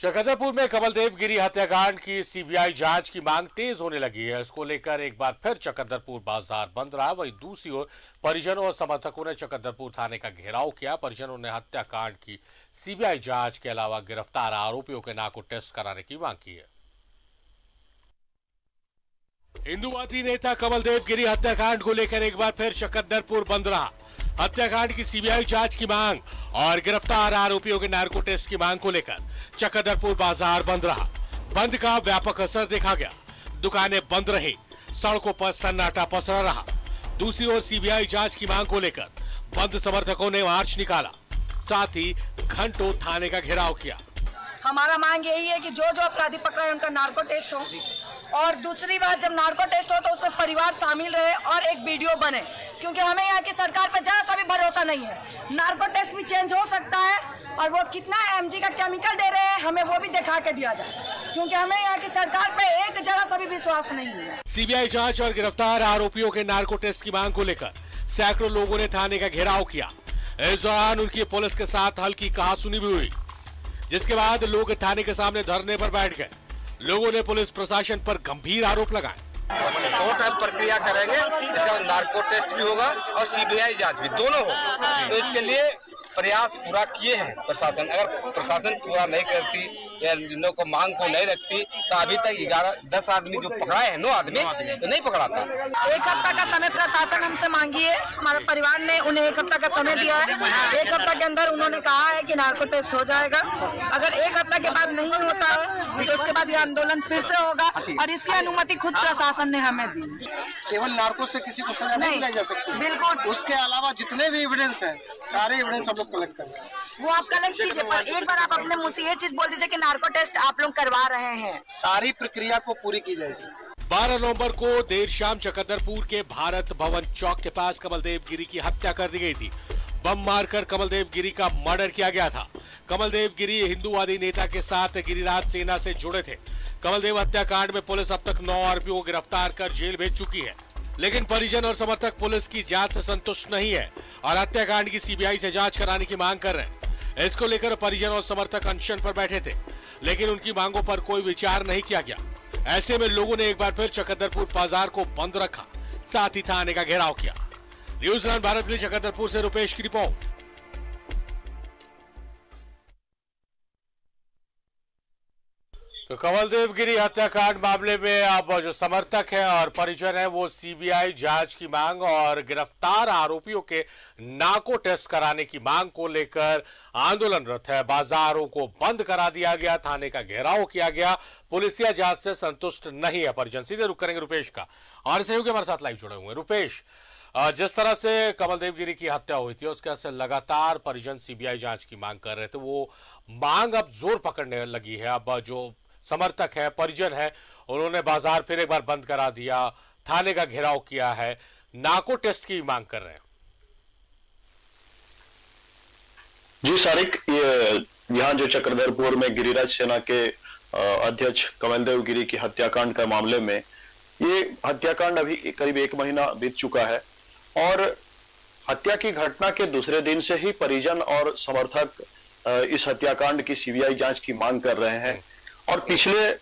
चकंदरपुर में कमलदेव गिरी हत्याकांड की सीबीआई जांच की मांग तेज होने लगी है। इसको लेकर एक बार फिर चकंदरपुर बाजार बंद रहा। वहीं दूसरी ओर परिजनों और समर्थकों ने चकंदरपुर थाने का घेराव किया। परिजनों ने हत्याकांड की सीबीआई जांच के अलावा गिरफ्तार आरोपियों के नाको टेस्ट कराने की मांग की है। हिंदूवादी नेता कमलदेव गिरी हत्याकांड को लेकर एक बार फिर चकंदरपुर बंद रहा। हत्याकांड की सीबीआई जांच की मांग और गिरफ्तार आरोपियों के नार्को टेस्ट की मांग को लेकर चकंदरपुर बाजार बंद रहा। बंद का व्यापक असर देखा गया। दुकानें बंद रही, सड़कों पर सन्नाटा पसरा रहा। दूसरी ओर सीबीआई जांच की मांग को लेकर बंद समर्थकों ने मार्च निकाला, साथ ही घंटों थाने का घेराव किया। हमारा मांग यही है कि जो जो अपराधी पकड़े उनका नार्को टेस्ट हो, और दूसरी बात जब नार्को टेस्ट हो तो उसमें परिवार शामिल रहे और एक वीडियो बने, क्योंकि हमें यहाँ की सरकार पे जरा सा भी भरोसा नहीं है। नार्को टेस्ट भी चेंज हो सकता है और वो कितना एमजी का केमिकल दे रहे हैं हमें वो भी दिखा के दिया जाए, क्योंकि हमें यहाँ की सरकार पे एक जरा सा भी विश्वास नहीं है। सीबीआई जांच और गिरफ्तार आरोपियों के नार्को टेस्ट की मांग को लेकर सैकड़ों लोगों ने थाने का घेराव किया। इस दौरान उनकी पुलिस के साथ हल्की कहासुनी भी हुई, जिसके बाद लोग थाने के सामने धरने पर बैठ गए। लोगों ने पुलिस प्रशासन पर गंभीर आरोप लगाए। कोर्ट अब प्रक्रिया करेंगे, इसका नार्को टेस्ट भी होगा और सीबीआई जांच भी, दोनों हो। तो इसके लिए प्रयास पूरा किए हैं प्रशासन। अगर प्रशासन पूरा नहीं करती या लोगों को मांग को नहीं रखती तो अभी तक 10 आदमी जो पकड़ाए हैं, 9 आदमी तो नहीं पकड़ाता। 1 हफ्ता का समय प्रशासन हमसे मांगी है। हमारे परिवार ने उन्हें 1 हफ्ता का समय दिया है। 1 हफ्ता के अंदर उन्होंने कहा है कि नार्को टेस्ट हो जाएगा। अगर 1 हफ्ता के बाद नहीं होता है तो उसके बाद ये आंदोलन फिर से होगा, और इसकी अनुमति खुद प्रशासन ने हमें दी। केवल नार्को से किसी को सजा नहीं दिलाई जा सकती। बिल्कुल, उसके अलावा जितने भी एविडेंस हैं, सारे एविडेंस हम लोग कलेक्ट करेंगे। वो आप कलेक्ट कीजिए, पर एक बार आप अपने मुंह से ये चीज बोल दीजिए कि नार्को टेस्ट आप लोग करवा रहे हैं। सारी प्रक्रिया को पूरी की जाएगी। 12 नवंबर को देर शाम चकंदरपुर के भारत भवन चौक के पास कमलदेव गिरी की हत्या कर दी गई थी। बम मारकर कमलदेव गिरी का मर्डर किया गया था। कमलदेव गिरी हिंदूवादी नेता के साथ गिरिराज सेना से जुड़े थे। कमलदेव हत्याकांड में पुलिस अब तक 9 आरोपियों को गिरफ्तार कर जेल भेज चुकी है, लेकिन परिजन और समर्थक पुलिस की जांच से संतुष्ट नहीं है और हत्याकांड की सीबीआई से जांच कराने की मांग कर रहे हैं। इसको लेकर परिजन और समर्थक अनशन पर बैठे थे, लेकिन उनकी मांगों पर कोई विचार नहीं किया गया। ऐसे में लोगों ने एक बार फिर चकंदरपुर बाजार को बंद रखा, साथ ही थाने का घेराव किया। न्यूजीलैंड भारत के लिए चकंदरपुर से रुपेश की रिपोर्ट। तो कमलदेव गिरी हत्याकांड मामले में अब जो समर्थक है और परिजन है वो सीबीआई जांच की मांग और गिरफ्तार आरोपियों के नाको टेस्ट कराने की मांग को लेकर आंदोलनरत है। बाजारों को बंद करा दिया गया, थाने का घेराव किया गया। पुलिसिया जांच से संतुष्ट नहीं है परिजन। सीधे रुक करेंगे रुपेश का, और सहयोगी हमारे साथ लाइव जुड़े हुए हैं। रुपेश, जिस तरह से कमलदेव गिरी की हत्या हुई थी उसके से लगातार परिजन सीबीआई जांच की मांग कर रहे थे, वो मांग अब जोर पकड़ने लगी है। अब जो समर्थक है, परिजन है, उन्होंने बाजार फिर एक बार बंद करा दिया, थाने का घेराव किया है, नाको टेस्ट की मांग कर रहे हैं। जी सारिक, यहाँ जो चकंदरपुर में गिरिराज सेना के अध्यक्ष कमलदेव गिरी की हत्याकांड का मामले में, ये हत्याकांड अभी करीब 1 महीना बीत चुका है और हत्या की घटना के दूसरे दिन से ही परिजन और समर्थक इस हत्याकांड की सीबीआई जांच की मांग कर रहे हैं। और पिछले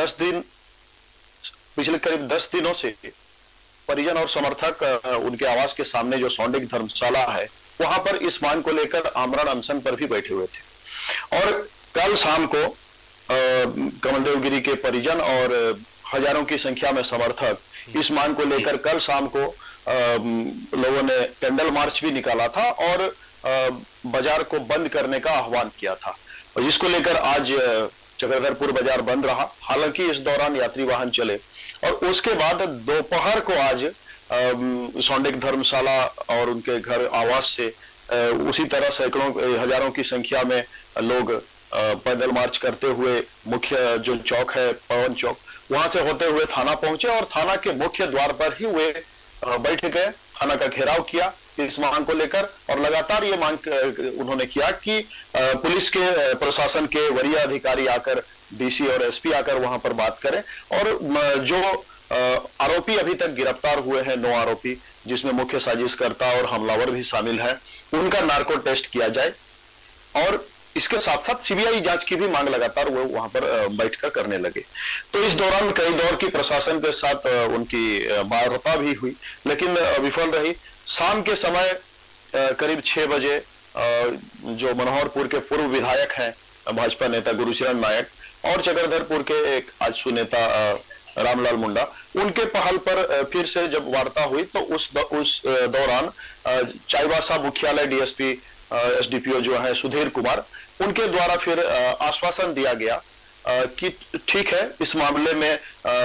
करीब 10 दिनों से परिजन और समर्थक उनके आवास के सामने जो सौंडिक धर्मशाला है वहां पर इस मांग को लेकर आमरण अनशन पर भी बैठे हुए थे। और कल शाम को कमलदेव गिरी के परिजन और हजारों की संख्या में समर्थक इस मांग को लेकर कल शाम को लोगों ने कैंडल मार्च भी निकाला था और बाजार को बंद करने का आह्वान किया था, और जिसको लेकर आज चकंदरपुर बाजार बंद रहा। हालांकि इस दौरान यात्री वाहन चले और उसके बाद दोपहर को आज सौंडिक धर्मशाला और उनके घर आवास से उसी तरह सैकड़ों हजारों की संख्या में लोग पैदल मार्च करते हुए मुख्य जो चौक है पवन चौक, वहां से होते हुए थाना पहुंचे और थाना के मुख्य द्वार पर ही वे बैठ गए, थाना का घेराव किया इस मांग को लेकर। और लगातार ये मांग उन्होंने किया कि पुलिस के प्रशासन के वरीय अधिकारी आकर, डीसी और एसपी आकर वहां पर बात करें और जो आरोपी अभी तक गिरफ्तार हुए हैं 9 आरोपी, जिसमें मुख्य साजिशकर्ता और हमलावर भी शामिल है, उनका नार्को टेस्ट किया जाए। और इसके साथ साथ सीबीआई जांच की भी मांग लगातार वो वहां पर बैठकर करने लगे। तो इस दौरान कई दौर की प्रशासन के साथ उनकी वार्ता भी हुई, लेकिन विफल रही। शाम के समय करीब 6 बजे जो मनोहरपुर के पूर्व विधायक हैं भाजपा नेता गुरुचरण नायक और चक्रधरपुर के एक आजसू नेता रामलाल मुंडा, उनके पहल पर फिर से जब वार्ता हुई तो उस दौरान चाईबासा मुख्यालय डीएसपी एसडीपीओ जो है सुधीर कुमार, उनके द्वारा फिर आश्वासन दिया गया कि ठीक है, इस मामले में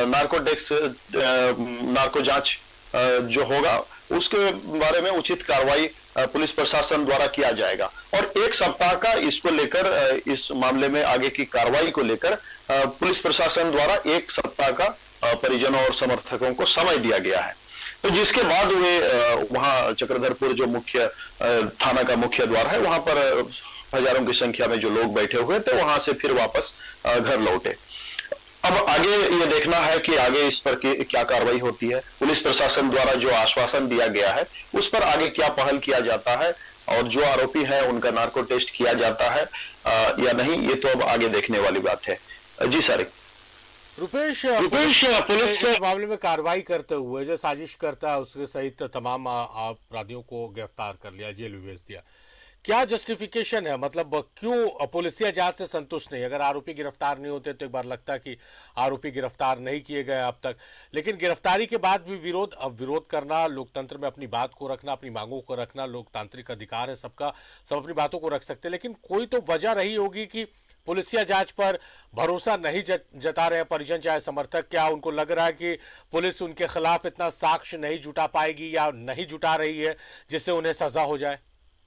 नार्को जांच जो होगा उसके बारे में उचित कार्रवाई पुलिस प्रशासन द्वारा किया जाएगा और 1 सप्ताह का इसको लेकर, इस मामले में आगे की कार्रवाई को लेकर पुलिस प्रशासन द्वारा 1 सप्ताह का परिजनों और समर्थकों को समय दिया गया है। तो जिसके बाद वे वहां चक्रधरपुर जो मुख्य थाना का मुख्य द्वार है, वहां पर हजारों की संख्या में जो लोग बैठे हुए थे, वहां से फिर वापस घर लौटे। अब आगे ये देखना है कि आगे इस पर क्या कार्रवाई होती है। पुलिस प्रशासन द्वारा जो आश्वासन दिया गया है उस पर आगे क्या पहल किया जाता है और जो आरोपी है उनका नार्को टेस्ट किया जाता है या नहीं, ये तो अब आगे देखने वाली बात है। जी सर। रुपेश, पुलिस इस मामले में कार्रवाई करते हुए जो साजिश करता है उसके सहित तमाम अपराधियों को गिरफ्तार कर लिया, जेल भी भेज दिया। क्या जस्टिफिकेशन है, मतलब क्यों पुलिसिया जांच से संतुष्ट नहीं? अगर आरोपी गिरफ्तार नहीं होते तो एक बार लगता कि आरोपी गिरफ्तार नहीं किए गए अब तक, लेकिन गिरफ्तारी के बाद भी विरोध करना, लोकतंत्र में अपनी बात को रखना, अपनी मांगों को रखना लोकतांत्रिक अधिकार है सबका, सब अपनी बातों को रख सकते हैं, लेकिन कोई तो वजह रही होगी कि पुलिसिया जांच पर भरोसा नहीं जता रहे परिजन चाहे समर्थक। क्या उनको लग रहा है कि पुलिस उनके खिलाफ इतना साक्ष्य नहीं जुटा पाएगी या नहीं जुटा रही है जिससे उन्हें सजा हो जाए?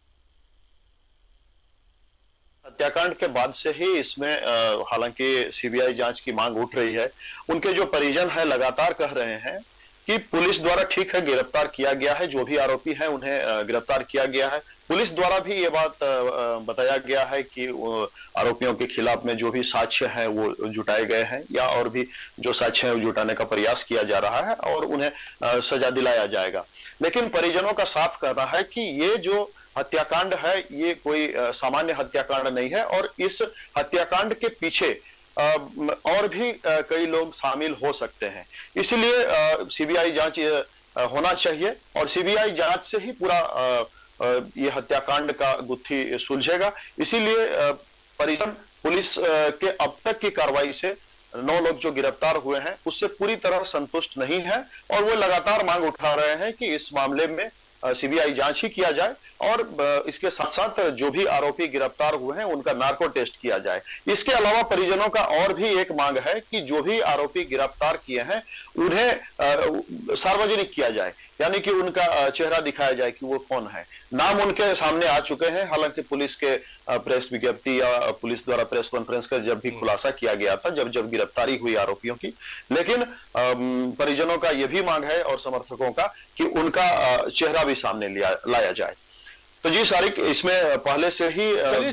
हत्याकांड के बाद से ही इसमें हालांकि सीबीआई जांच की मांग उठ रही है। उनके जो परिजन है लगातार कह रहे हैं कि पुलिस द्वारा ठीक है गिरफ्तार किया गया है, जो भी आरोपी हैं उन्हें गिरफ्तार किया गया है। पुलिस द्वारा भी ये बात बताया गया है कि आरोपियों के खिलाफ में जो भी साक्ष्य हैं वो जुटाए गए हैं या और भी जो साक्ष्य हैं वो जुटाने का प्रयास किया जा रहा है और उन्हें सजा दिलाया जाएगा। लेकिन परिजनों का साफ कहना है कि ये जो हत्याकांड है ये कोई सामान्य हत्याकांड नहीं है और इस हत्याकांड के पीछे और भी कई लोग शामिल हो सकते हैं। इसलिए सीबीआई जांच होना चाहिए और सीबीआई जांच से ही पूरा ये हत्याकांड का गुत्थी सुलझेगा। इसीलिए परिजन पुलिस के अब तक की कार्रवाई से 9 लोग जो गिरफ्तार हुए हैं उससे पूरी तरह संतुष्ट नहीं है और वो लगातार मांग उठा रहे हैं कि इस मामले में सीबीआई जांच ही किया जाए और इसके साथ साथ जो भी आरोपी गिरफ्तार हुए हैं उनका नार्को टेस्ट किया जाए। इसके अलावा परिजनों का और भी एक मांग है कि जो भी आरोपी गिरफ्तार किए हैं उन्हें सार्वजनिक किया जाए, यानी कि उनका चेहरा दिखाया जाए कि वो कौन है। नाम उनके सामने आ चुके हैं, हालांकि पुलिस के प्रेस विज्ञप्ति या पुलिस द्वारा प्रेस कॉन्फ्रेंस का जब भी खुलासा किया गया था जब गिरफ्तारी हुई आरोपियों की, लेकिन परिजनों का यह भी मांग है और समर्थकों का कि उनका चेहरा भी सामने लाया जाए। तो जी सारिक, इसमें पहले से ही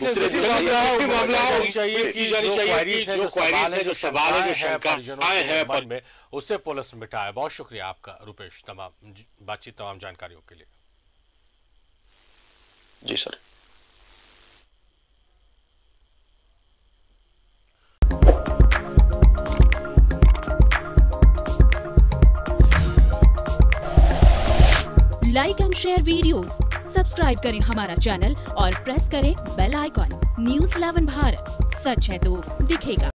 जो सवाल है, जो शंकाएं हैं मन में, उससे पुलिस मिटाए। बहुत शुक्रिया आपका रुपेश, तमाम बातचीत, तमाम जानकारियों के लिए। जी sir. Like and share videos, subscribe करें हमारा चैनल और प्रेस करें बेल आइकॉन। न्यूज़ 11 भारत, सच है तो दिखेगा।